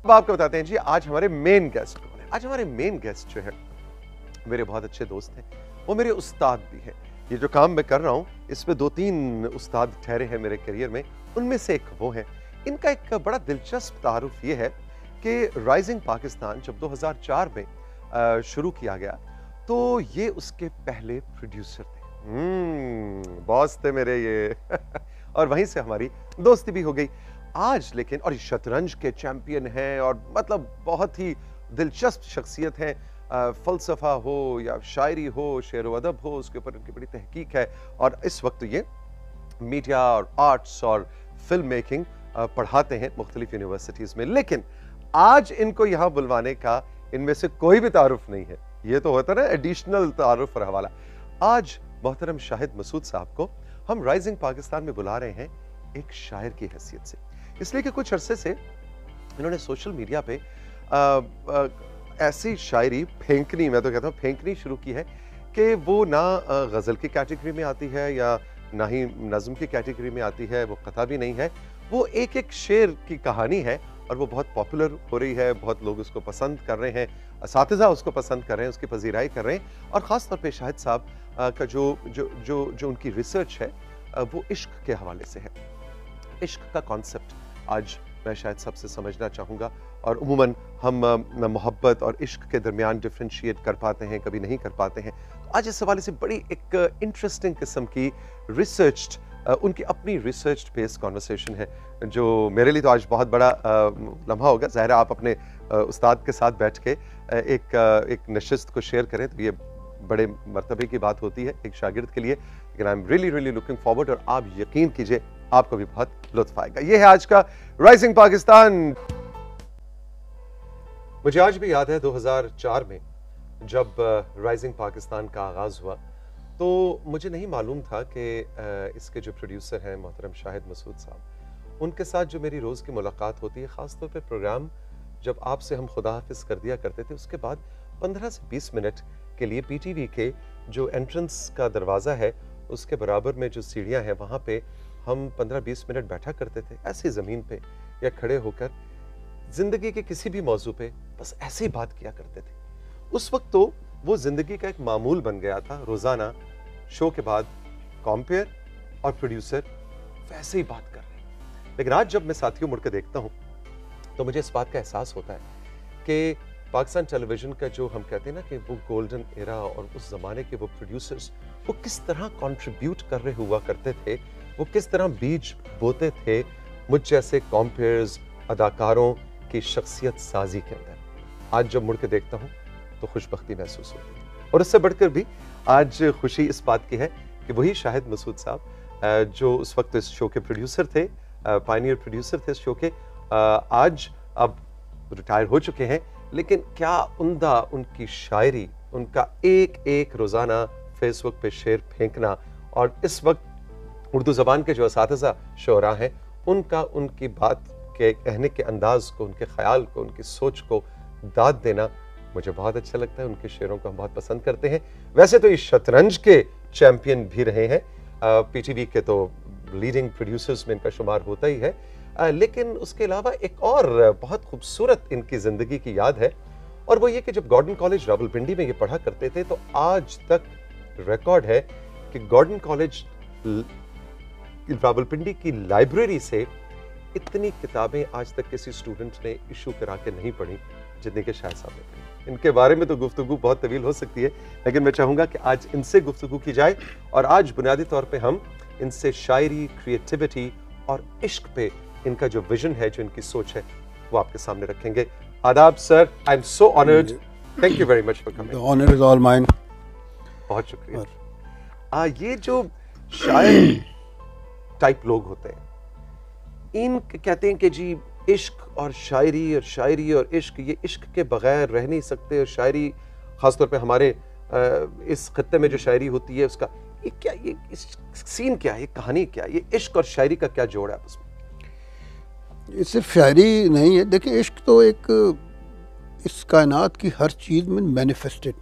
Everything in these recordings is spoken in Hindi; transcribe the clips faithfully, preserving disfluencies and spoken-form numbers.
अब आपको बताते हैं जी आज हमारे मेन गेस्ट कौन है। आज हमारे मेन गेस्ट जो है मेरे बहुत अच्छे दोस्त हैं, वो मेरे उस्ताद भी हैं। ये जो काम मैं कर रहा हूँ इसमें दो तीन उस्ताद ठहरे हैं मेरे करियर में, उनमें से एक वो हैं। इनका एक बड़ा दिलचस्प तारुफ ये है कि राइजिंग पाकिस्तान जब दो हज़ार चार में शुरू किया गया तो ये उसके पहले प्रोड्यूसर थे। हम्म बॉस थे मेरे ये और वहीं से हमारी दोस्ती भी हो गई आज। लेकिन और शतरंज के चैंपियन हैं और मतलब बहुत ही दिलचस्प शख्सियत हैं। फ़लसफ़ा हो या शायरी हो, शेर व अदब हो, उसके ऊपर उनकी बड़ी तहकीक है। और इस वक्त ये मीडिया और आर्ट्स और फिल्म मेकिंग पढ़ाते हैं मुख्तलिफ यूनिवर्सिटीज़ में। लेकिन आज इनको यहाँ बुलवाने का इनमें से कोई भी तारुफ नहीं है। ये तो होता ना एडिशनल तारुफ और हवाला। आज मोहतरम शाहिद मसूद साहब को हम राइजिंग पाकिस्तान में बुला रहे हैं एक शायर की हैसियत से, इसलिए कि कुछ अरसे से इन्होंने सोशल मीडिया पे आ, आ, ऐसी शायरी फेंकनी, मैं तो कहता हूँ फेंकनी शुरू की है कि वो ना गज़ल की कैटेगरी में आती है या ना ही नज़्म की कैटेगरी में आती है, वो कथा भी नहीं है। वो एक एक शेर की कहानी है और वो बहुत पॉपुलर हो रही है, बहुत लोग उसको पसंद कर रहे हैं, असातिज़ा उसको पसंद कर रहे हैं, उसकी पजीराई कर रहे हैं। और ख़ास तौर पे शाहिद साहब का जो जो जो जो उनकी रिसर्च है वो इश्क के हवाले से है। इश्क का कॉन्सेप्ट आज मैं शायद सबसे समझना चाहूँगा। और उमूमन हम मोहब्बत और इश्क के दरमियान डिफ्रेंशिएट कर पाते हैं, कभी नहीं कर पाते हैं। तो आज इस हवाले से बड़ी एक इंटरेस्टिंग किस्म की रिसर्च्ड, उनकी अपनी रिसर्च बेस्ड कॉन्वर्सेशन है जो मेरे लिए तो आज बहुत बड़ा लम्हा होगा। ज़ाहिर है आप अपने उस्ताद के साथ बैठ के एक एक नशिस्त को शेयर करें तो ये बड़े मर्तबे की बात होती है एक शागिर्द के लिए। लेकिन I am really really looking forward और आप यकीन कीजिए आपको भी बहुत लुत्फ आएगा। ये है आज का राइजिंग पाकिस्तान। मुझे आज भी याद है दो हज़ार चार में जब राइजिंग पाकिस्तान का आगाज़ हुआ तो मुझे नहीं मालूम था कि इसके जो प्रोड्यूसर हैं मोहतरम शाहिद मसूद साहब, उनके साथ जो मेरी रोज़ की मुलाकात होती है, ख़ास तौर पे प्रोग्राम जब आपसे हम खुदा हाफिज़ कर दिया करते थे उसके बाद पंद्रह से बीस मिनट के लिए पीटीवी के जो एंट्रेंस का दरवाज़ा है उसके बराबर में जो सीढ़ियाँ हैं वहाँ पे हम पंद्रह बीस मिनट बैठा करते थे, ऐसी ज़मीन पे या खड़े होकर ज़िंदगी के किसी भी मौजू पे बस ऐसे ही बात किया करते थे। उस वक्त तो वो ज़िंदगी का एक मामूल बन गया था। रोज़ाना शो के बाद कॉम्पेयर और प्रोड्यूसर वैसे ही बात कर रहे हैं। लेकिन आज जब मैं साथियों मुड़ के देखता हूँ तो मुझे इस बात का एहसास होता है कि पाकिस्तान टेलीविज़न का जो हम कहते हैं ना कि वो गोल्डन एरा और उस ज़माने के वो प्रोड्यूसर्स वो किस तरह कंट्रीब्यूट कर रहे हुआ करते थे, वो किस तरह बीज बोते थे मुझ जैसे कॉम्पेयर्स, अदाकारों की शख्सियत साजी के अंदर। आज जब मुड़ के देखता हूँ तो खुशबख्ती महसूस होती है। और इससे बढ़कर भी आज खुशी इस बात की है कि वही शाहिद मसूद साहब जो उस वक्त इस शो के प्रोड्यूसर थे, पायनियर प्रोड्यूसर थे इस शो के, आज अब रिटायर हो चुके हैं। लेकिन क्या उम्दा उनकी शायरी, उनका एक एक रोज़ाना फेसबुक पे शेर फेंकना और इस वक्त उर्दू ज़बान के जो असातिज़ा शोरा हैं उनका उनकी बात के कहने के अंदाज को, उनके ख्याल को, उनकी सोच को दाद देना मुझे बहुत अच्छा लगता है। उनके शेरों को हम बहुत पसंद करते हैं। वैसे तो ये शतरंज के चैंपियन भी रहे हैं, पीटीवी के तो लीडिंग प्रोड्यूसर्स में इनका शुमार होता ही है। आ, लेकिन उसके अलावा एक और बहुत खूबसूरत इनकी ज़िंदगी की याद है और वो ये कि जब गॉर्डन कॉलेज रावलपिंडी में ये पढ़ा करते थे तो आज तक रिकॉर्ड है कि गॉर्डन कॉलेज रावलपिंडी की लाइब्रेरी से इतनी किताबें आज तक किसी स्टूडेंट ने इशू करा के नहीं पढ़ी जितनी के शायद साहब ने पढ़ी। इनके बारे में तो गुफ्तगू बहुत तवील हो सकती है, लेकिन मैं चाहूँगा कि आज इनसे गुफ्तगू की जाए और आज बुनियादी तौर पे हम इनसे शायरी, क्रिएटिविटी और इश्क पे इनका जो विजन है, जो इनकी सोच है, वो आपके सामने रखेंगे। आदाब sir, I am so honoured, thank you very much for coming. The honour is all mine. बहुत शुक्रिया। आ, ये जो शायर टाइप लोग होते हैं, इन कहते हैं कि जी इश्क और शायरी और शायरी और इश्क, ये इश्क के बगैर रह नहीं सकते। और शायरी ख़ासतौर पे हमारे इस खत्ते में जो शायरी होती है उसका ये क्या, ये इस सीन क्या है, ये कहानी क्या है, ये इश्क और शायरी का क्या जोड़ है आपस में? ये सिर्फ शायरी नहीं है। देखिए इश्क तो एक इस कायनात की हर चीज़ में मैनिफेस्टेड।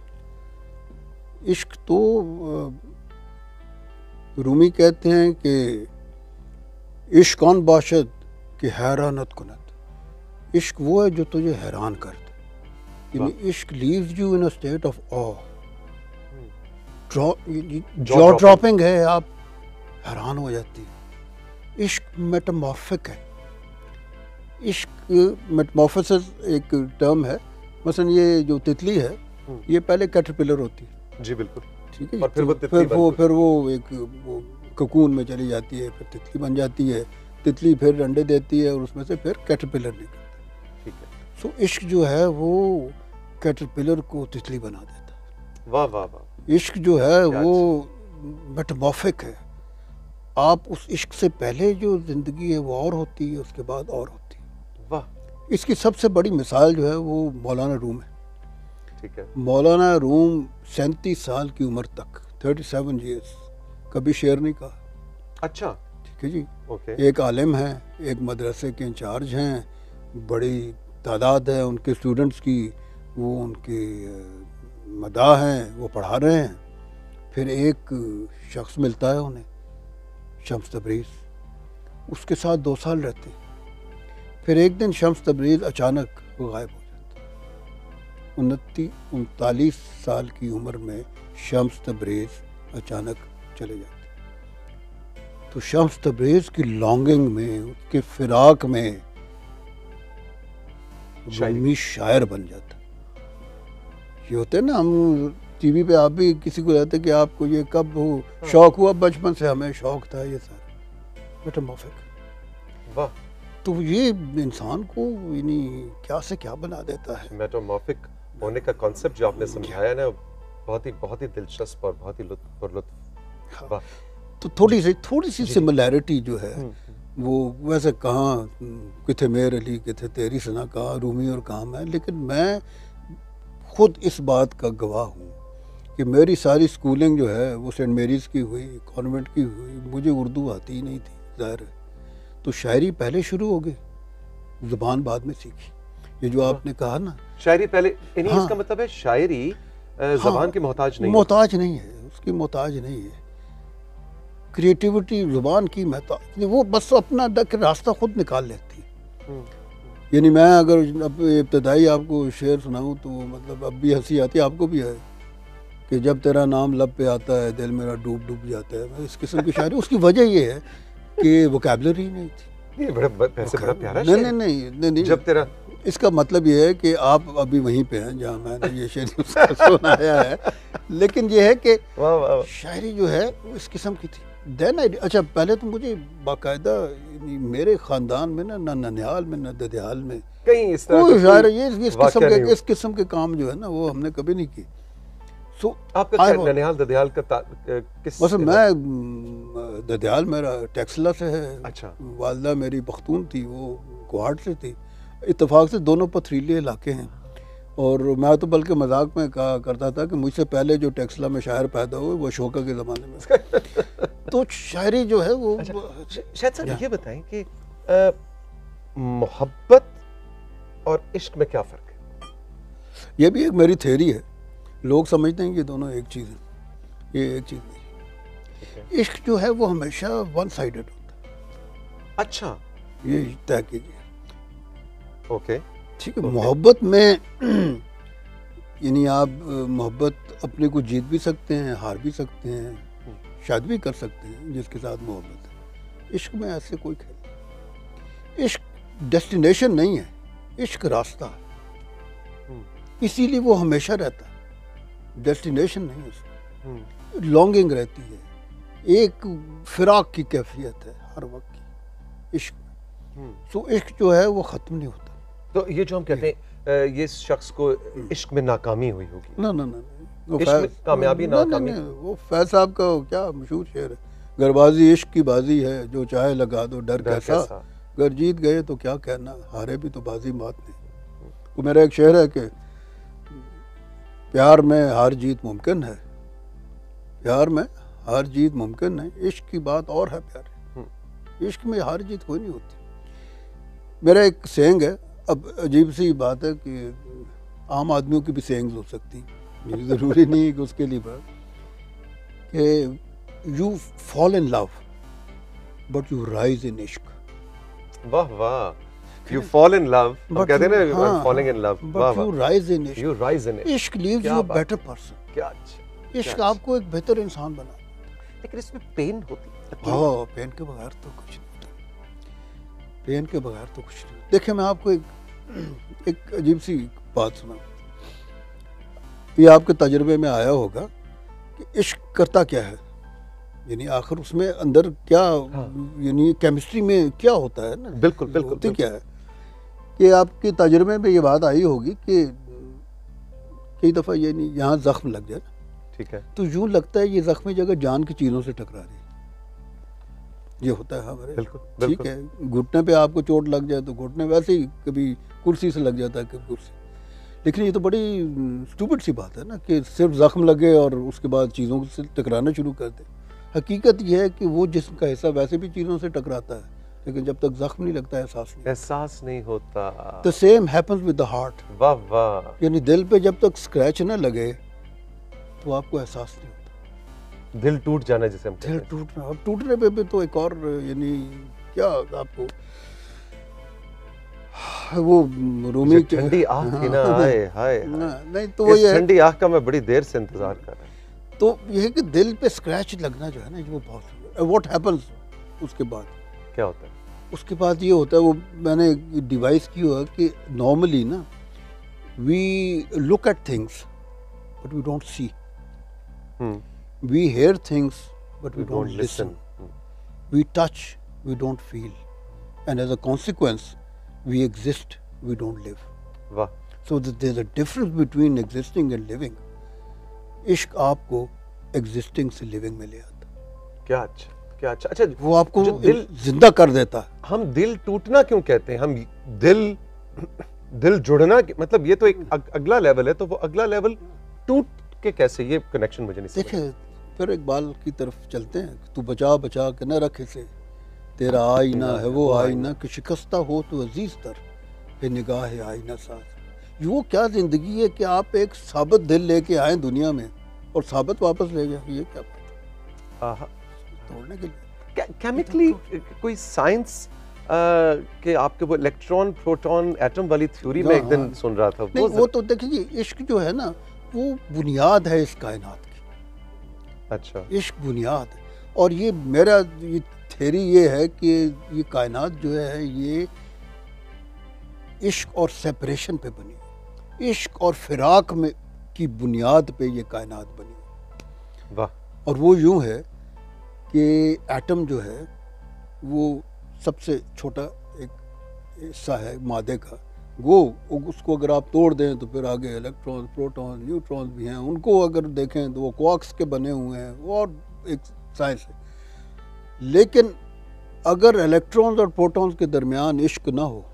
इश्क तो रूमी कहते हैं कि इश्क कौन बाशद कि हैरानत कुनत। इश्क वो है जो तुझे हैरान कर दे, यानी ishq leaves you in a state of awe, jaw dropping है, आप हैरान हो जाती है। इश्क मेटामॉर्फिक है। इश्क मेटामॉर्फोसिस एक टर्म है, मसलन ये जो तितली है ये पहले कैटरपिलर होती है, जी बिल्कुल, ठीक है, और फिर वो फिर तितली वो फिर वो एक वो ककून में चली जाती है, फिर तितली बन जाती है, तितली फिर अंडे देती है और उसमें से फिर कैटरपिलर निकलता है, ठीक है। सो इश्क जो है वो कैटरपिलर को तितली बना देता है। वाह वाह वाह। इश्क जो है वो मेटामॉर्फिक है। आप उस इश्क से पहले जो ज़िंदगी है वो और होती है, उसके बाद और होती है। वाह। इसकी सबसे बड़ी मिसाल जो है वो मौलाना रूम है। ठीक है। मौलाना रूम सैंतीस साल की उम्र तक, थर्टी सेवन ईयर्स, कभी शेर नहीं कहा। अच्छा, ठीक है जी। ओके। एक आलिम हैं, एक मदरसे के इंचार्ज हैं, बड़ी तादाद है उनके स्टूडेंट्स की, वो उनके मदाह हैं, वो पढ़ा रहे हैं। फिर एक शख्स मिलता है उन्हें, शम्स तबरीज़, उसके साथ दो साल रहते हैं। फिर एक दिन शम्स तबरीज़ अचानक गायब हो जाता है। उनतीस उनतालीस साल की उम्र में शम्स तबरीज़ अचानक चले जाते हैं। तो शम्स तबरीज़ की लॉन्गिंग में, उसके फिराक में रूमी शायर बन जाता। ये होते हैं ना, हम टीवी पे आप भी किसी को कहते कि आपको ये कब हो हाँ। शौक हुआ? बचपन से हमें शौक था ये सारा मेटामॉर्फिक। वाह। तो ये इंसान को यानी क्या से क्या बना देता है। मेटामॉर्फिक होने का कॉन्सेप्ट जो आपने समझाया ना, बहुत ही बहुत ही दिलचस्प और बहुत ही लुत्फ और लुत्फ। वाह। तो थोड़ी सी थोड़ी सी सिमिलैरिटी जो है वो वैसे कहाँ किथे मेर अली किथे तेरी सना, कहाँ रूमी और कहाँ मैं, लेकिन मैं खुद इस बात का गवाह हूँ कि मेरी सारी स्कूलिंग जो है वो सेंट मेरीज़ की हुई, कॉन्वेंट की हुई, मुझे उर्दू आती ही नहीं थी, ज़ाहिर है। तो शायरी पहले शुरू हो गई, ज़ुबान बाद में सीखी। ये जो आपने कहा ना, शायरी पहले, हाँ, इसका मतलब है शायरी ज़बान हाँ, की मोहताज नहीं मोहताज नहीं है, उसकी मोहताज नहीं है। क्रिएटिविटी ज़ुबान की मोहताज, वो बस अपना रास्ता खुद निकाल लेती है। यानी मैं अगर अब इब्तदाई आपको शेर सुनाऊं तो मतलब अब भी हंसी आती है, आपको भी है, कि जब तेरा नाम लब पे आता है दिल मेरा डूब डूब जाता है। इस किस्म की शायरी, उसकी वजह ये है कि वोकैबुलरी नहीं थी। ये बड़ा वैसे बड़ा प्यारा नहीं नहीं नहीं नहीं नहीं जब तेरा, इसका मतलब ये है कि आप अभी वहीं पे हैं जहाँ मैंने ये शेर सुनाया है, लेकिन ये है कि शायरी जो है वो इस किस्म की थी। देन आई, अच्छा पहले तो मुझे बाकायदा मेरे ख़ानदान में ना, ना ननिहाल में, ना ददियाल में कहीं इस तरह कोई शायर ये इस किस्म के इस किस्म के काम जो है ना वो हमने कभी नहीं की। सो so, आपका ननिहाल ददियाल का किस, बस मैं ददियाल मेरा टेक्सला से है। अच्छा। वालदा मेरी पख्तून थी, वो गुवाहाट से थी। इत्तेफाक से दोनों पथरीले इलाके हैं, और मैं तो बल्कि मजाक में कहा करता था कि मुझसे पहले जो टेक्सला में शायर पैदा हुए वो शोका के ज़माने में। तो शायरी जो है वो, अच्छा, शायद साहब ये बताएं कि मोहब्बत और इश्क में क्या फ़र्क है? ये भी एक मेरी थ्योरी है। लोग समझते हैं कि दोनों एक चीज़ है, ये एक चीज़ नहीं। इश्क जो है वो हमेशा वन साइडेड होता है। अच्छा, ये तय कीजिए। ओके, ठीक है। मोहब्बत में यानी आप मोहब्बत अपने को जीत भी सकते हैं, हार भी सकते हैं, शायद भी कर सकते हैं जिसके साथ मोहब्बत है। इश्क में ऐसे कोई खेल नहीं। इश्क डेस्टिनेशन नहीं है, इश्क रास्ता है, इसीलिए वो हमेशा रहता है। डेस्टिनेशन नहीं उसमें, लॉन्गिंग रहती है, एक फिराक की कैफियत है हर वक्त की इश्क में। सो इश्क जो है वो ख़त्म नहीं होता। तो ये जो हम कहते हैं ये शख्स को इश्क में नाकामी हुई होगी, ना ना ना वो कामयाबी ना, नाकामी ना, ना, वो फैज साहब का क्या मशहूर शेर है, गरबाजी इश्क की बाजी है, जो चाहे लगा दो डर, डर कैसा, कैसा? अगर जीत गए तो क्या कहना, हारे भी तो बाजी मात नहीं। वो मेरा एक शेर है कि प्यार में हार जीत मुमकिन है, प्यार में हार जीत मुमकिन है, इश्क की बात और है प्यारे, इश्क में हार जीत कोई नहीं होती। मेरा एक सेंग है, अब अजीब सी बात है कि आम आदमियों की भी सेंग्स हो सकती हैं, मेरी ज़रूरी नहीं है कि उसके लिए बात, कि you fall in love but you rise in ishq. वाह वाह, You fall in love. हम But कहते हैं you- ना हाँ, I'm falling in love. but वाह you वाह. rise in इश्क. You rise in it. इश्क leaves क्या you a बात. better person. क्या अच्छा. इश्क क्या आपको एक बेहतर इंसान बना. लेकिन इसमें पेन होती है. हाँ, पेन के बगैर तो कुछ नहीं होता. पेन के बगैर तो कुछ नहीं. देखिए मैं आपको एक एक अजीब सी बात सुनाऊं. ये आपके तजुर्बे में आया होगा कि इश्क करता क्या है, यानी आखिर उसमें अंदर क्या, हाँ. यानी केमिस्ट्री में क्या होता है ना. बिल्कुल बिल्कुल. होती क्या है कि आपके तजुर्बे में ये बात आई होगी कि कई दफ़ा ये नहीं यहाँ ज़ख्म लग जाए, ठीक है, तो यूँ लगता है ये ज़ख्मी जगह जान की चीज़ों से टकरा रही है. ये होता है हमारे. बिल्कुल ठीक बिल्कुल. है, घुटने पे आपको चोट लग जाए तो घुटने वैसे ही कभी कुर्सी से लग जाता है, कभी कुर्सी. लेकिन ये तो बड़ी स्टूपिड सी बात है ना कि सिर्फ ज़ख्म लगे और उसके बाद चीज़ों से टकराना शुरू कर दे. हकीकत यह है कि वो जिस्म का हिस्सा वैसे भी चीज़ों से टकराता है, लेकिन जब तक ज़ख्म नहीं लगता एहसास नहीं. एहसास नहीं होता. The same happens with the heart. वाह वाह. यानी दिल पे जब तक स्क्रैच ना लगे तो आपको एहसास नहीं होता. दिल टूट जाना जिसे हम कहते दिल हैं. टूटना, अब टूटने पे भी तो एक और यानी क्या आपको वो रूमी जो ठंडी आह की ना, हाय हाय हाय. नहीं तो वो इस ये है, ठंडी आह का मैं बड़ी देर से इंतजार कर रहा हूँ. तो ये है कि दिल पे स्क्रैच लगना जो है ना, वो बहुत. व्हाट हैपेंस उसके बाद, क्या होता है? उसके बाद ये होता है, वो मैंने डिवाइस की हुआ कि नॉर्मली ना we look at things but we don't see. Hmm. We hear things, but we, We don't, don't listen. listen. We touch, we don't feel. And as a consequence, we exist, we don't live. वाह. So th- there's a difference between existing and living. इश्क आपको existing से living में ले आता है. क्या अच्छा, क्या अच्छा. अच्छा, वो आपको जो दिल, जिंदा कर देता है. हम दिल टूटना क्यों कहते हैं? हम दिल दिल जुड़ना, मतलब ये तो एक अग, अगला लेवल है, तो वो अगला लेवल टूट के कैसे, ये कनेक्शन मुझे नहीं समझ. देखिए फिर इकबाल की तरफ चलते हैं. तू बचा बचा के न रखे से, तेरा आईना है वो आईना कि शिकस्ता हो तो अजीज तर है निगाह है आईना साज. वो क्या जिंदगी है कि आप एक साबित दिल लेके आए दुनिया में और साबित वापस ले जाए. ये क्या बात है? तोड़ने के लिए केमिकली कोई साइंस के आपके वो इलेक्ट्रॉन प्रोटॉन एटम वाली थ्योरी में एक दिन सुन रहा था. नहीं, वो तो देखिए इश्क जो है ना वो बुनियाद है इस कायनात की. अच्छा. इश्क बुनियाद है. और ये मेरा ये थ्योरी ये है कि ये कायनात जो है ये इश्क और सेपरेशन पे बनी है. इश्क और फिराक में की बुनियाद पे ये कायनात बनी है. वाह. और वो यूं है कि एटम जो है वो सबसे छोटा एक हिस्सा है मादे का. वो उसको अगर आप तोड़ दें तो फिर आगे इलेक्ट्रॉन, प्रोटॉन, न्यूट्रॉन भी हैं. उनको अगर देखें तो वो क्वार्क्स के बने हुए हैं. वो और एक साइंस है. लेकिन अगर इलेक्ट्रॉन्स और प्रोटॉन्स के दरमियान इश्क ना हो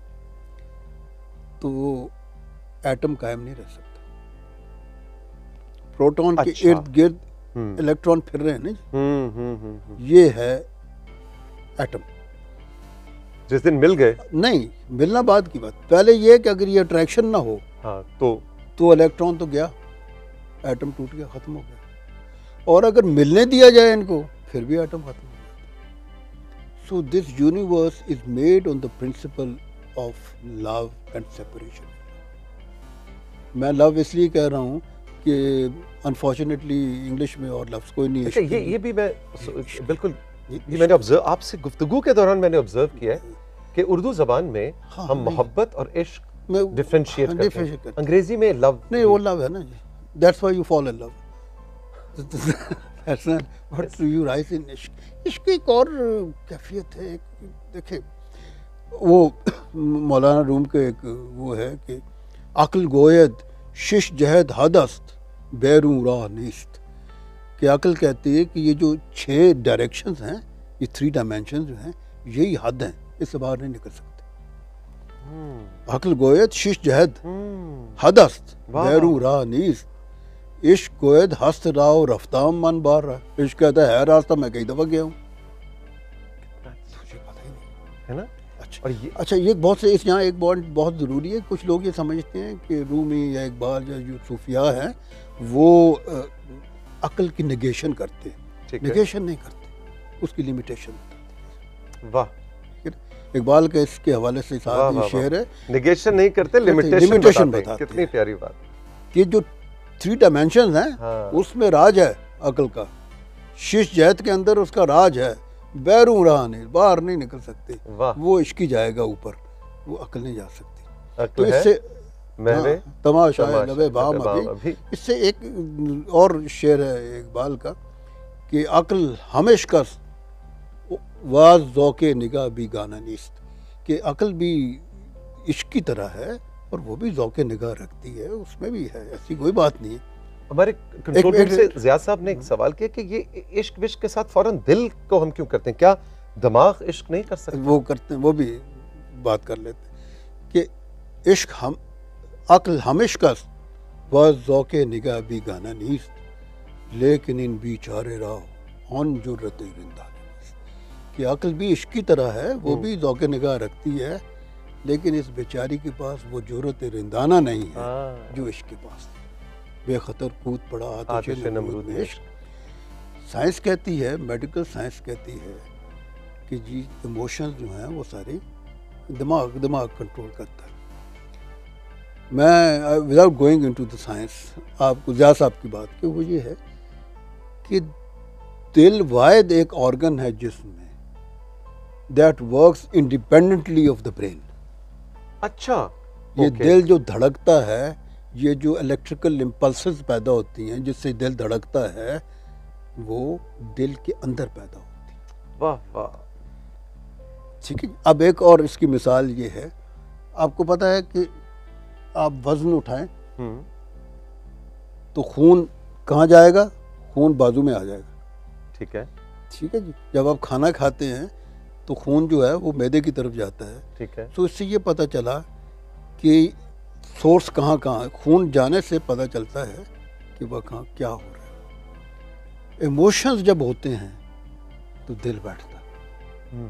तो वो एटम कायम नहीं रह सकता. प्रोटॉन अच्छा. के इर्द गिर्द इलेक्ट्रॉन फिर रहे हैं ना. हम्म हम्म हम्म. ये है एटम. जिस दिन मिल गए, नहीं मिलना बाद की बात. पहले ये कि अगर ये अट्रैक्शन ना हो हाँ, तो तो इलेक्ट्रॉन तो गया, एटम टूट गया, खत्म हो गया. और अगर मिलने दिया जाए इनको फिर भी एटम खत्म हो गया. So this universe is made on the principle of love and separation. मैं लव इसलिए कह रहा हूँ कि अनफॉर्चुनेटली इंग्लिश में और लफ्ज़ कोई नहीं. अच्छा, ये ये भी मैं बिल्कुल, ये मैंने ऑब्जर्व, आपसे गुफ्तगू के दौरान मैंने ऑब्जर्व किया है कि उर्दू जबान में हाँ, हम मोहब्बत और इश्क में डिफरेंशिएट हाँ, करते differentiate हैं. करते हैं. अंग्रेजी में लव नहीं, वो लव है ना. That's why you fall in love. That's not what you rise in ishq. इश्क एक और कैफियत है. देखिए वो मौलाना रूम के एक वो है कि अक्ल गोयद शिश जहद हदस्त बैरू राह नीस्त. कि अक्ल कहती है कि ये जो छह डायरेक्शंस हैं, ये थ्री डायमेंशंस जो हैं, यही हद हैं, इससे बाहर नहीं निकल सकते. अक्ल गोयद शिश जहद हदस्त बैरू राह नीस्त. इश्क गोयद हस्त राव रफ्ताम मन बार रहा. इश्क कहता है रास्ता मैं कई दफा गया हूँ. तुझे पता ही नहीं है ना. अच्छा. और ये अच्छा, ये बहुत से इस यहाँ एक बहुत बहुत ज़रूरी है. कुछ लोग ये समझते हैं कि रूमी या इकबाल या जो सूफिया हैं वो अक्ल की निगेशन करते हैं. ठीक है. निगेशन नहीं करते, उसकी लिमिटेशन. वाह. इकबाल के इसके हवाले से वाह, साथ वाह, ये शेर है, निगेशन नहीं करते, लिमिटेशन लिमिटेशन बताते हैं। बताते कितनी हैं। प्यारी बात। कि जो थ्री डायमेंशन हैं हाँ। उसमें राज है अकल का, शीश जहत के अंदर उसका राज है, बैरू रहा नहीं, बाहर नहीं निकल सकती, वाह। वो इश्क ही जाएगा ऊपर, वो अकल नहीं जा सकती। अक्ल तो है इससे महवे हाँ, तमाशा है तमाशा लबे बाम लबे बाम अभी। अभी। इससे एक और शेर है इकबाल का कि अक्ल हमेश का वाज ज़ौक़े निगाह भी गाना नीस्त, कि अक्ल भी इश्क की तरह है और वो भी ज़ौक़े निगाह रखती है, उसमें भी है, ऐसी कोई बात नहीं है। हमारे कंट्रोल रूम से ज़ियाद साहब ने एक सवाल किया कि ये इश्क विश्क के साथ फौरन दिल को हम क्यों करते हैं, क्या दिमाग इश्क नहीं कर सकता? वो करते हैं, वो भी बात कर लेते हैं कि इश्क हम अक्ल हमेश का वाज ज़ौक़े निगाह भी गाना नीस्त, लेकिन इन बेचारे राह ऑन जुर्रत रिंदा, कि अक्ल भी इश्क की तरह है, वो भी ज़ौक़े निगाह रखती है, लेकिन इस बेचारी के पास वो जुर्रत रिंदाना नहीं है जो इश्क के पास। बेखतर कूद पड़ा आतिश नमरूद में इश्क। साइंस कहती है, मेडिकल साइंस कहती है कि जी इमोशंस जो हैं वो सारी दिमाग दिमाग कंट्रोल करता है। मैं without going into the science आपको ज़िया साहब की बात की, वो ये है कि दिल वाहिद एक ऑर्गन है जिसमें that works independently of the brain. अच्छा, ये okay. दिल जो धड़कता है, ये जो इलेक्ट्रिकल इम्पल्सेस पैदा होती हैं जिससे दिल धड़कता है, वो दिल के अंदर पैदा होती है। वाह वाह, ठीक है। अब एक और इसकी मिसाल ये है, आपको पता है कि आप वजन उठाएं तो खून कहाँ जाएगा? खून बाजू में आ जाएगा। ठीक है, ठीक है जी। जब आप खाना खाते हैं तो खून जो है वो मैदे की तरफ जाता है। ठीक है। तो इससे ये पता चला कि सोर्स कहाँ कहाँ है। खून जाने से पता चलता है कि वह कहाँ क्या हो रहा है। इमोशंस जब होते हैं तो दिल बैठता है,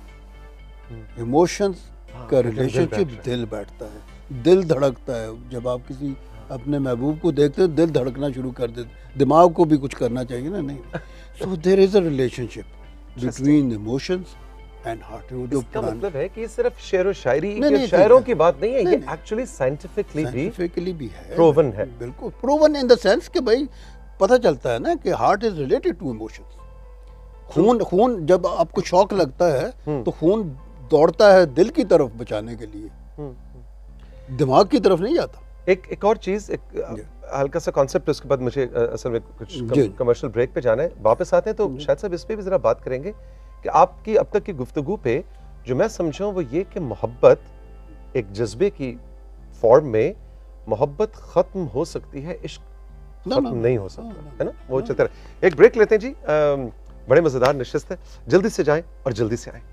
इमोशंस का रिलेशनशिप दिल बैठता है, दिल धड़कता है। जब आप किसी अपने महबूब को देखते हो दिल धड़कना शुरू कर देते, दिमाग को भी कुछ करना चाहिए ना, नहीं। So there is a relationship between emotions and heart. जो इसका मतलब है कि ये सिर्फ शेर और शायरी नहीं, के नहीं, शायरों नहीं, की बात नहीं है, नहीं, ये नहीं, एक्चुअली साइंटिफिकली भी साइंटिफिकली भी है, प्रूवन है। बिल्कुल प्रूवन इन द सेंस कि भाई पता चलता है ना कि heart is related to emotions. खून खून जब आपको शॉक लगता है तो खून दौड़ता है दिल की तरफ बचाने के लिए, दिमाग की तरफ नहीं जाता। एक एक और चीज, एक हल्का सा कॉन्सेप्ट, उसके बाद मुझे असल में कुछ कमर्शियल ब्रेक पे जाना है, वापस आते हैं तो शायद साहब इस पे भी जरा बात करेंगे कि आपकी अब तक की गुफ्तगू पे जो मैं समझा वो ये कि मोहब्बत एक जज्बे की फॉर्म में, मोहब्बत खत्म हो सकती है, इश्क खत्म नहीं हो सकता, है ना? वो चलता रहे। एक ब्रेक लेते हैं जी, बड़े मजेदार नशिस्त है, जल्दी से जाएं और जल्दी से आएं।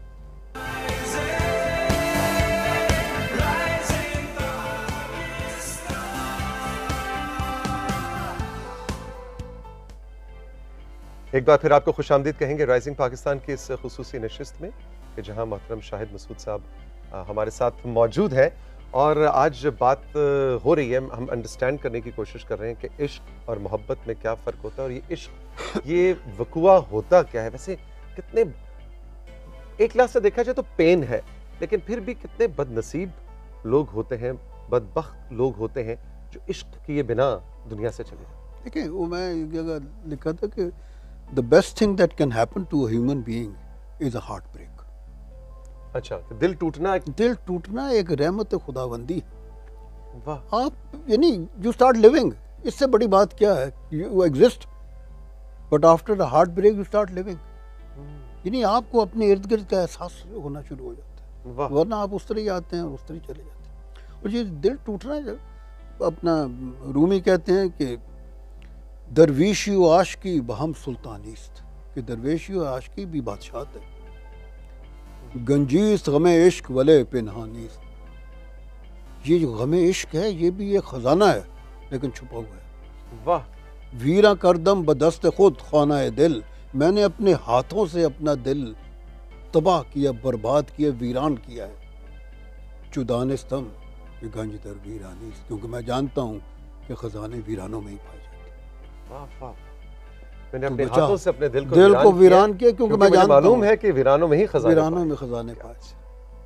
एक बार फिर आपको खुशामदीद कहेंगे राइजिंग पाकिस्तान की इस खुसूसी नशिस्त में, कि जहां मोहतरम शाहिद मसूद साहब हमारे साथ मौजूद है और आज बात हो रही है, हम अंडरस्टैंड करने की कोशिश कर रहे हैं कि इश्क और मोहब्बत में क्या फ़र्क होता है और ये इश्क, ये वकुआ होता क्या है। वैसे कितने, एक लाख से देखा जाए तो पेन है, लेकिन फिर भी कितने बदनसीब लोग होते हैं, बदबख्त लोग होते हैं जो इश्क किए बिना दुनिया से चले जाते। देखिए, वो मैं एक जगह लिखा था कि the best thing that can happen to a human being is a heartbreak। अच्छा, तो दिल टूटना, दिल टूटना एक रहमत खुदाबंदी है। वाह। आप यानी यू स्टार्ट लिविंग, इससे बड़ी बात क्या है? You exist but after the heart break you start living. यानी आपको अपने इर्द गिर्द का एहसास होना शुरू हो जाता है, वरना आप उस तरह ही आते हैं और उस तरह ही चले जाते हैं। और ये दिल टूटना, अपना रूमी कहते हैं कि दरवेशी व आशिकी बहम सुल्तानीस्त, कि दरवेशी व आशिकी भी बादशाहत है, गंजीस गमे इश्क वले पिनहानीस्त। ये जो गमे इश्क है ये भी एक खजाना है लेकिन छुपा हुआ है। वाह। वीरा करदम बदस्त खुद खाना है दिल, मैंने अपने हाथों से अपना दिल तबाह किया, बर्बाद किया, वीरान किया है। चुदान स्तम ये गंज दर वीरानी, क्योंकि मैं जानता हूँ कि खजाने वीरानों में ही पाए जाते हैं। वाह वाह। मैंने अपने तो हाथों से अपने दिल को दिल वीरान को वीरान किया, किया क्योंकि मैं जानता मालूम हूँ है कि वीरानों में ही खजाने वीरानों में खजाने पाए।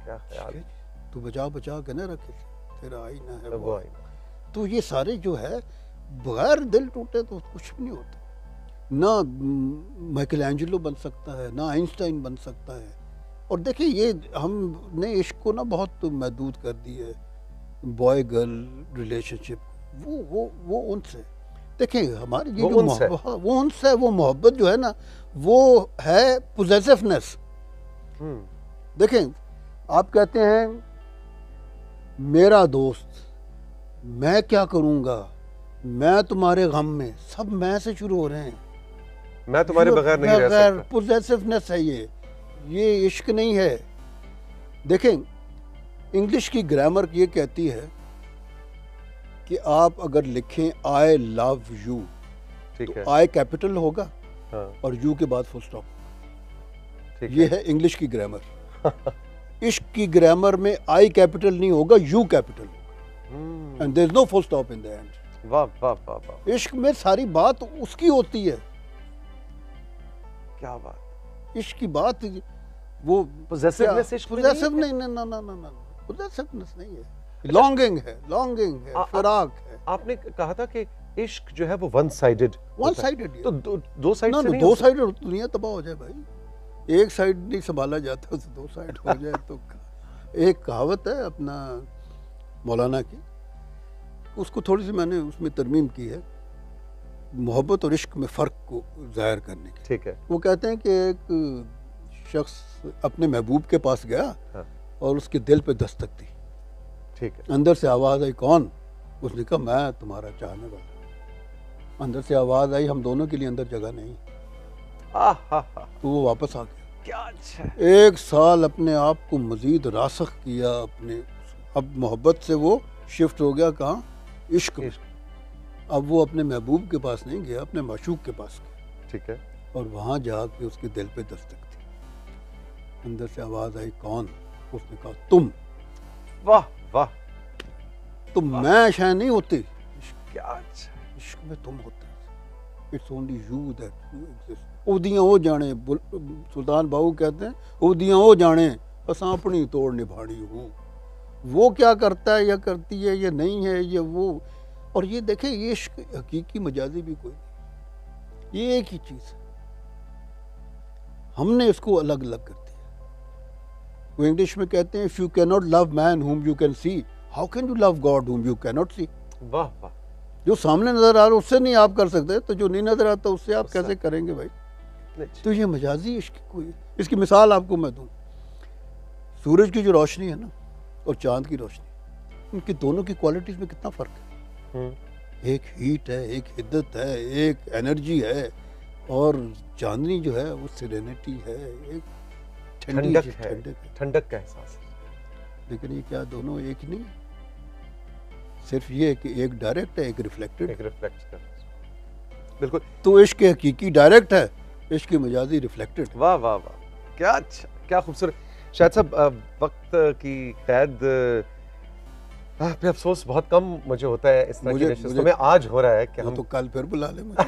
क्या ख्याल। तू बचा बचा के ना रखे, तेरा आईना है वो आईना। तो ये सारे जो है बगैर दिल टूटे तो कुछ भी नहीं होता। ना माइकल एंजेलो बन सकता है, ना आइंस्टाइन बन सकता है। और देखिए ये हमने इश्क को ना बहुत महदूद कर दी है, बॉय गर्ल रिलेशनशिप, वो वो वो उनसे देखिए हमारी ये जो मोहब्बत, वो उनसे वो मोहब्बत जो है ना वो है पोजेसिवनेस। देखें आप कहते हैं मेरा दोस्त, मैं क्या करूंगा, मैं तुम्हारे गम में, सब मैं से शुरू हो रहे हैं, मैं तुम्हारे बगैर नहीं रह सकता। पोजेसिवनेस है ये, ये इश्क नहीं है। देखें इंग्लिश की ग्रामर ये कहती है कि आप अगर लिखें आई लव यू, ठीक है, आई कैपिटल होगा, हाँ, और यू के बाद फुल स्टॉप, ये है इंग्लिश की ग्रामर। इश्क की ग्रामर में आई कैपिटल नहीं होगा, यू कैपिटल होगा, and there is no full stop in the end. वाह वाह वाह वाह। इश्क में सारी बात उसकी होती है। क्या बात। इश्क की बात वो पोजेसिवनेस, इश्क पोजेसिव नहीं, ना ना ना ना ना पोजेसिवनेस नहीं है, लॉन्गिंग है, लॉन्गिंग है, फिराक है। आपने कहा था कि इश्क जो है वो वन साइडेड, वन साइडेड, तो दो, दो साइड से नहीं, दो साइडेड दुनिया तबाह हो जाए भाई। एक साइड नहीं संभाला जाता तो दो साइड हो जाए तो। एक कहावत है अपना मौलाना की, उसको थोड़ी सी मैंने उसमें तरमीम की है, मोहब्बत और इश्क में फ़र्क को ज़ाहिर करने की। ठीक है। वो कहते हैं कि एक शख्स अपने महबूब के पास गया, हाँ, और उसके दिल पे दस्तक दी। ठीक है। अंदर से आवाज़ आई, कौन? उसने कहा मैं तुम्हारा चाहने वाला। अंदर से आवाज़ आई, हम दोनों के लिए अंदर जगह नहीं। तो वो वापस आ गया। क्या अच्छा। एक साल अपने आप को मजीद रासख किया अपने, अब मोहब्बत से वो शिफ्ट हो गया कहाँ? इश्क में। अब वो अपने महबूब के पास नहीं गया, अपने माशूक के पास गया। ठीक है। और वहाँ जाके उसके दिल पे दस्तक दी। अंदर से आवाज़ आई, कौन? उसने कहा तुम। वाह वाह। तुम मैं शायद नहीं होती। क्या अच्छा। इश्क में तुम होते। It's only you that you exist. ओदियां हो जाने, सुल्तान बाहू कहते हैं, ओदियां हो जाने असां अपनी तोड़ निभानी हो। वो क्या करता है या करती है या नहीं है, ये वो। और ये देखें, ये इश्क हकीकी मजाजी भी कोई नहीं, ये एक ही चीज़ है, हमने इसको अलग अलग कर दिया। वो इंग्लिश में कहते हैं, if you can not love man whom you can see, how can you love God whom you can not see. वाह वाह। जो सामने नजर आ रहा है उससे नहीं आप कर सकते, तो जो नहीं नजर आता उससे आप कैसे करेंगे भाई? तो ये मजाजी इश्क कोई। इसकी मिसाल आपको मैं दूं, सूरज की जो रोशनी है ना और चांद की रोशनी, उनकी दोनों की क्वालिटीज में कितना फर्क है। एक हीट है, एक हिद्दत है, एक एनर्जी है, और चांदनी जो है वो सिरेनिटी है, एक ठंडक है, ठंडक का एहसास है। लेकिन ये क्या दोनों एक ही नहीं है? सिर्फ ये कि एक डायरेक्ट है, एक रिफ्लेक्टेड, एक रिफ्लेक्ट कर रहा। बिल्कुल। तो इश्क हकीकी डायरेक्ट है, इश्क की मजाजी रिफ्लेक्टेड। वाह वाह वाह, क्या अच्छा, क्या खूबसूरत। शायद साहब वक्त की कैद पे अफसोस बहुत कम मुझे होता है इस तरह की नशिस्तों में। आज हो रहा है कि हम तो कल फिर बुला लें मुझे।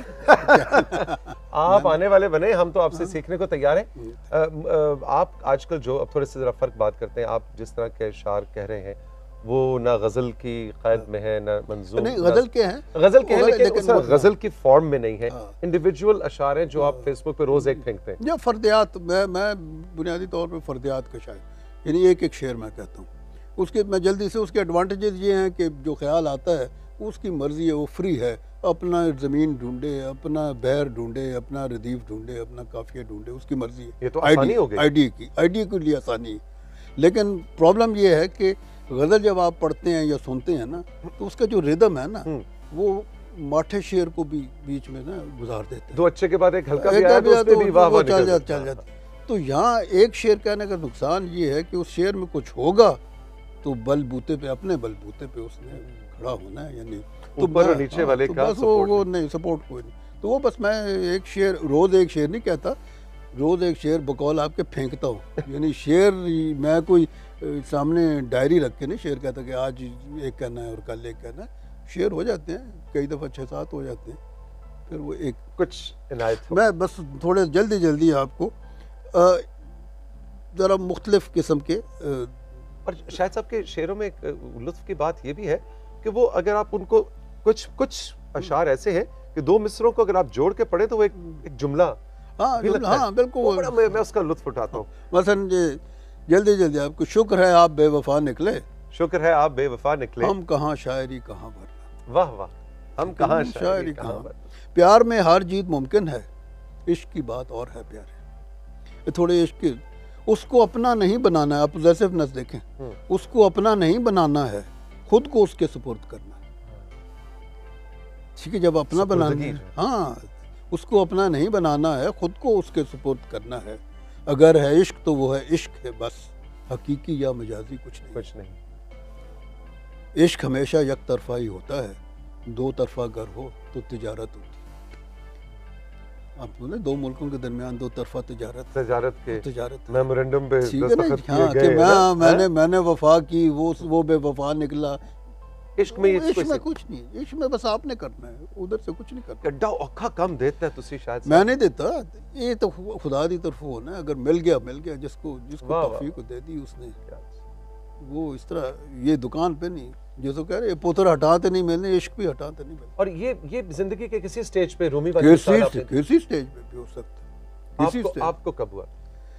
आप आने वाले बने, हम तो आपसे सीखने को तैयार हैं। आप आजकल जो, अब थोड़े से जरा फर्क बात करते हैं, आप जिस तरह के शार कह रहे हैं वो ना गजल की कैद में है, ना मंजूम, नहीं गजल के हैं, गजल के हैं, लेकिन गजल की फॉर्म में नहीं है। इंडिविजुअल अशार हैं जो आप फेसबुक पे रोज एक फेंकते हैं। या फर्दियात, मैं मैं बुनियादी तौर पे फर्दियात का शायर, यानी एक एक शेर मैं कहता हूँ। उसके मैं जल्दी से, उसके एडवांटेजेस ये हैं कि जो ख्याल आता है उसकी मर्जी है, वो फ्री है, अपना ज़मीन ढूंढे, अपना बैर ढूंढे, अपना रदीफ ढूंढे, अपना काफिया ढूंढे, उसकी मर्जी है। ये तो आसानी हो गई, आईडी की आईडी के लिए आसानी है। लेकिन प्रॉब्लम ये है कि गज़ल जब आप पढ़ते हैं या सुनते हैं ना, तो उसका जो रिदम है ना, वो माठे शेर को भी बीच में ना गुजार देते हैं। दो अच्छे के बाद एक हल्का भी आया तो उसपे भी वाह वाह चल जाता चल जाता। तो यहाँ एक शेर कहने का नुकसान ये है कि उस शेर में कुछ होगा तो बलबूते पे, अपने बलबूते पे उसने खड़ा होना है, यानी ऊपर और नीचे वाले का सपोर्ट वो नहीं, सपोर्ट कोई नहीं। तो वो बस मैं एक शेर, रोज एक शेर नहीं कहता, रोज एक शेर बकौल आपके फेंकता हूँ। यानी शेर मैं कोई सामने डायरी रख के नहीं शेर कहता कि आज एक कहना है और कल एक कहना है। शेर हो जाते हैं, कई दफ़ा छः सात हो जाते हैं, फिर वो एक कुछ इनायत। मैं बस थोड़े जल्दी जल्दी आपको ज़रा मुख्तलिफ़ किस्म के और शायद साहब के शेरों में एक लुत्फ की बात ये भी है कि वो अगर आप उनको कुछ कुछ अशार ऐसे हैं कि दो मिसरों को अगर आप जोड़ के पढ़े तो वो एक, एक जुमला हाँ भी लगता हाँ है। बिल्कुल वो बड़ा मैं, मैं उसका लुत्फ उठाता हूँ। मसलन ये जल्दी जल्दी आपको शुक्र है आप बेवफा निकले, शुक्र है आप बेवफा निकले, हम कहाँ शायरी कहाँ भरना। वाह वाह, हम कहाँ शायरी कहाँ कहाँ। भरना। प्यार में हार जीत मुमकिन है, इश्क की बात और है प्यारे। ये थोड़े इश्क की उसको अपना नहीं बनाना है, आप पॉसेसिवनेस देखें, उसको अपना नहीं बनाना है, खुद को उसके सुपुर्द करना है। ठीक है, जब अपना बनाना है, हाँ उसको अपना नहीं बनाना है, खुद को उसके सुपुर्द करना है। अगर है इश्क तो वो है इश्क है बस, हकीकी या मजाजी कुछ नहीं। कुछ नहीं। इश्क हमेशा एक तरफा ही होता है, दो तरफा अगर हो तो तिजारत होती है। आप बोले दो मुल्कों के दरमियान दो तरफा तिजारत तिजारत के तिजारत मेमोरेंडम पे ठीक है ना, दस्तखत किए हाँ कि गए मैं ना, मैंने हैं? मैंने वफा की, वो वो बेवफा निकला। इश्क में ये इश्क कोई में कुछ नहीं, इश्क में बस आपने करना है, उधर से कुछ नहीं करना। गड्ढा औखा कम देता है तुसी शायद मैं नहीं देता, ये तो खुदा दी तरफ होना है। अगर मिल गया मिल गया, जिसको जिसको वाह, वाह। तौफीक दे दी उसने, वो इस तरह ये दुकान पे नहीं, जैसे कह रहे पुत्र हटाते नहीं मिलने, इश्क भी हटाते नहीं मिलने। और ये ये जिंदगी के किसी स्टेज पे रूमी वाली किसी मिसाल आपने- किसी स्टेज पे भी हो सकता है, किसी आपको स्टेज। आपको कब हुआ?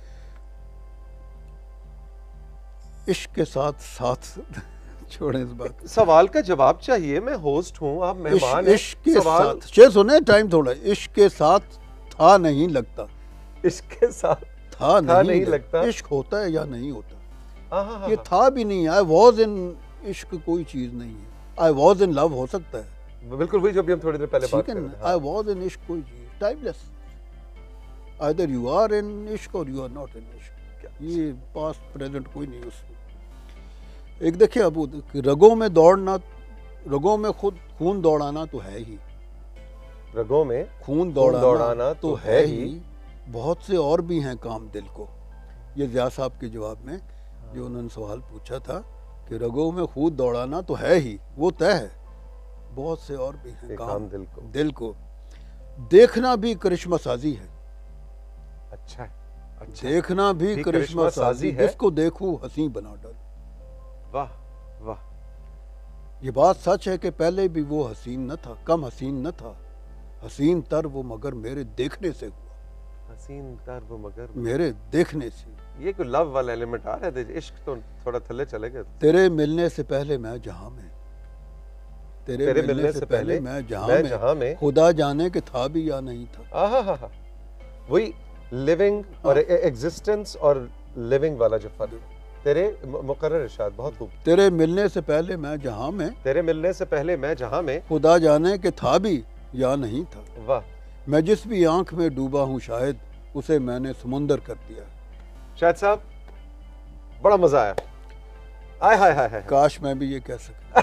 इश्क के साथ साथ छोड़े इस बात। सवाल का जवाब चाहिए, मैं होस्ट हूँ, आप मेहमान हैं। इश्क के सवाल साथ शेर सुने, टाइम थोड़ा। इश्क के साथ था नहीं लगता, इश्क के साथ था था नहीं, नहीं लगता। लगता। इश्क होता है या नहीं होता, हाँ, हाँ, हाँ, ये हाँ। था भी नहीं। आई वॉज इन इश्क कोई चीज नहीं है, आई वॉज इन लव हो सकता है, बिल्कुल वही जो भी हम थोड़ी देर पहले बात ठीक कर है रहे ना। थे। आई वॉज इन इश्क कोई चीज timeless, either you are in ishq और यू आर नॉट इन इश्क। ये पास्ट प्रेजेंट कोई नहीं उसमें। एक देखिए अब रगों में दौड़ना, रगों में खुद खून दौड़ाना तो है ही, रगों में खून दौड़ाना, दौड़ाना तो है ही। बहुत से और भी हैं काम दिल को। ये ज़िया साहब के जवाब में जो उन्होंने सवाल पूछा था कि रगों में खून दौड़ाना तो है ही, वो तय है, बहुत से और भी हैं ये काम, काम दिल को। दिल को देखना भी करिश्मा साजी है। अच्छा है, अच्छा। देखना भी भी करिश्मा करिश्मा साजी साजी है, है। जिसको देखूं हंसी बना डालूं। वाह वाह। ये बात सच है कि पहले भी वो हसीन न था, कम हसीन न था, हसीन तर वो मगर मेरे देखने से हुआ, हसीन तर वो मगर मेरे देखने से। ये कोई लव वाला एलिमेंट आ रहा है, इश्क तो थोड़ा थल्ले चले गए। तेरे मिलने से पहले मैं जहां में, तेरे, तेरे मिलने से पहले मैं जहां मैं में, जहां में खुदा जाने के था भी या नहीं था। आहा हा हा। वही लिविंग और एग्जिस्टेंस और लिविंग वाला जो फर्क। तेरे मुकर्रर इरशाद बहुत खूब। तेरे मिलने से पहले मैं जहां में, तेरे मिलने से पहले मैं जहां में, खुदा जाने के था भी या नहीं था। वाह। मैं जिस भी आंख में डूबा हूँ शायद उसे मैंने समुंदर कर दिया। शायद साहब बड़ा मजा आया। आय हाय हाय हाय। काश मैं भी ये कह सका।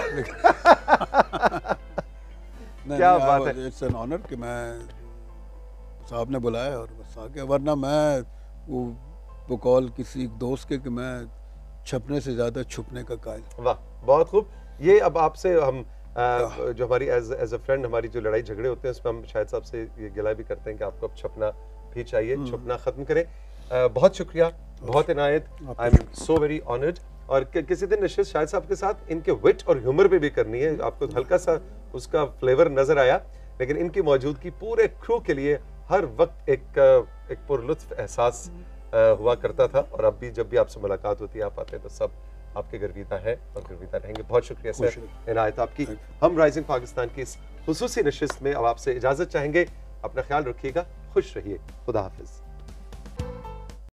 क्या बात है। इट्स एन ऑनर कि मैं साहब ने बुलाया और बस आ गया, वरना मैं वो वो कॉल किसी दोस्त के कि मैं छपने से ज्यादा छुपने का कायल। वाह बहुत खूब। ये अब आपसे हम आ, जो हमारी एज एज अ फ्रेंड हमारी जो लड़ाई झगड़े होते हैं उसमें हम शायद साहब से ये गिला भी करते हैं कि आपको अब छपना भी चाहिए, छुपना खत्म करें। आ, बहुत शुक्रिया, बहुत इनायत। I am so very honoured. और कि, किसी दिन नशिश शाहिद साहब के साथ इनके विट और ह्यूमर पे भी करनी है। आपको हल्का सा उसका फ्लेवर नजर आया, लेकिन इनकी मौजूदगी पूरे क्रू के लिए हर वक्त एक एक पुरलुत्फ एहसास हुआ करता था। और अब भी जब भी आपसे मुलाकात होती है, आप आते हैं तो सब आपके गर्विदा है और गर्विदा रहेंगे। बहुत शुक्रिया सर इनायत आपकी। हम राइजिंग पाकिस्तान की इस खुसूसी नशिस्त में अब आपसे इजाजत चाहेंगे। अपना ख्याल रखिएगा, खुश रहिए, खुदा हाफिज।